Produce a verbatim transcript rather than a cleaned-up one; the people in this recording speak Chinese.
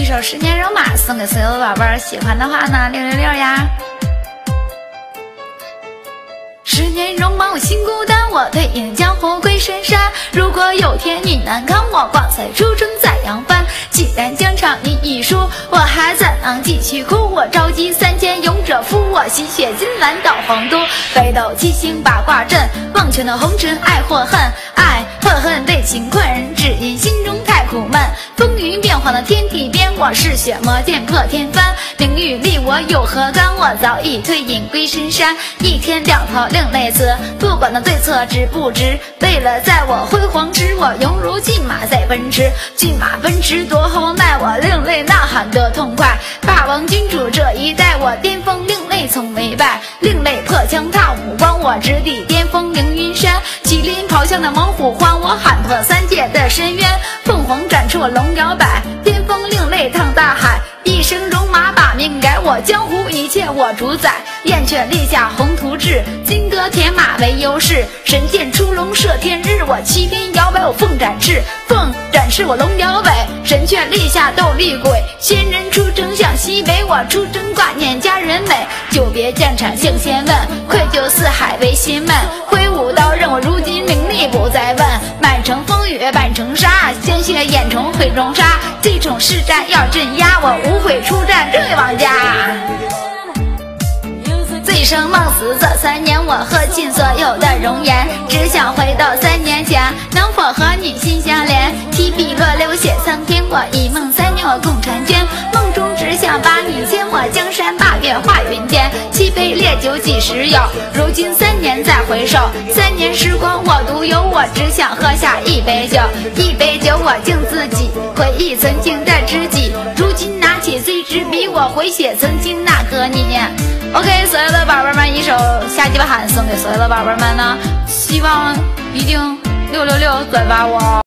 首《十年戎马》送给所有的宝贝儿，喜欢的话呢，六六六呀。十年戎马我心孤单，我退隐江湖归深山。如果有天你难堪，我挂彩出征在扬帆。既然疆场你已输，我还怎能继续哭？我召集三千勇者赴，我洗血金兰到皇都。北斗七星八卦阵，忘却那红尘爱或恨，爱或恨被情困，只因心中太苦闷。风云变幻的天地边，我是血魔剑破天翻。名与利我有何干？我早已退隐归深山。一天两头另类词，不管那对错值不值，为了在我辉煌时，我犹如骏马在奔驰。骏马奔驰多豪迈，我另类呐喊得痛快。霸王君主这一代，我巅峰另类从未败。另类破枪踏武关，我直抵巅峰凌云山。麒麟咆哮的猛虎欢，我喊破三界的深渊。凤凰展翅我龙摇摆，巅峰另类趟大海。一生戎马把命改，我江湖一切我主宰。燕雀立下宏图志，金戈铁马为优势。神剑出笼射天日，我七天摇摆我凤展翅。凤展翅我龙摇尾，神雀立下斗厉鬼。仙人出征向西北，我出征挂念家人美。久别战场向先问，愧疚四海为心闷。挥舞刀刃我如今名利不再问，满城风雨半城沙，鲜血眼虫会中杀。这种实战要镇压，我无悔出战这位王家。醉生梦死这三年，我喝尽所有的容颜，只想回到三年前，能否和你心相连？提笔落流血苍天，我一梦三年我共婵娟。梦中只想把你牵，我江山霸月化云间。七杯烈酒几时有？如今三年再回首，三年时光我独有，我只想喝下一杯酒。一杯酒我敬自己，回忆曾经的知己。如今拿起这支笔，我回写曾经那个你。OK， 所有的宝贝们，一首下鸡巴喊送给所有的宝贝们呢，希望一定六六六转发我。